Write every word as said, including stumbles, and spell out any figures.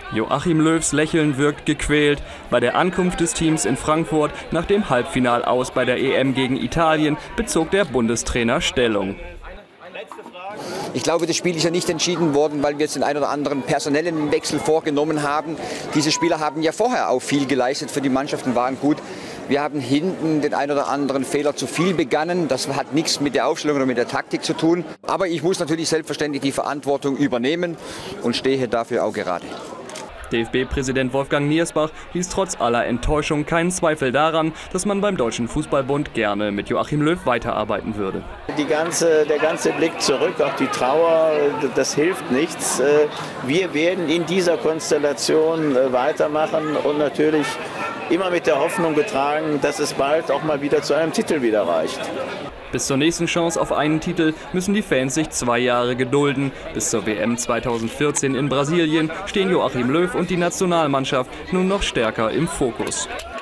Joachim Löws Lächeln wirkt gequält. Bei der Ankunft des Teams in Frankfurt nach dem Halbfinalaus bei der E M gegen Italien bezog der Bundestrainer Stellung. Ich glaube, das Spiel ist ja nicht entschieden worden, weil wir jetzt den einen oder anderen personellen Wechsel vorgenommen haben. Diese Spieler haben ja vorher auch viel geleistet für die Mannschaft und waren gut. Wir haben hinten den einen oder anderen Fehler zu viel begangen. Das hat nichts mit der Aufstellung oder mit der Taktik zu tun. Aber ich muss natürlich selbstverständlich die Verantwortung übernehmen und stehe dafür auch gerade. D F B-Präsident Wolfgang Niersbach ließ trotz aller Enttäuschung keinen Zweifel daran, dass man beim Deutschen Fußballbund gerne mit Joachim Löw weiterarbeiten würde. Die ganze, der ganze Blick zurück auf die Trauer, das hilft nichts. Wir werden in dieser Konstellation weitermachen und natürlich immer mit der Hoffnung getragen, dass es bald auch mal wieder zu einem Titel wieder reicht. Bis zur nächsten Chance auf einen Titel müssen die Fans sich zwei Jahre gedulden. Bis zur W M zweitausendvierzehn in Brasilien stehen Joachim Löw und die Nationalmannschaft nun noch stärker im Fokus.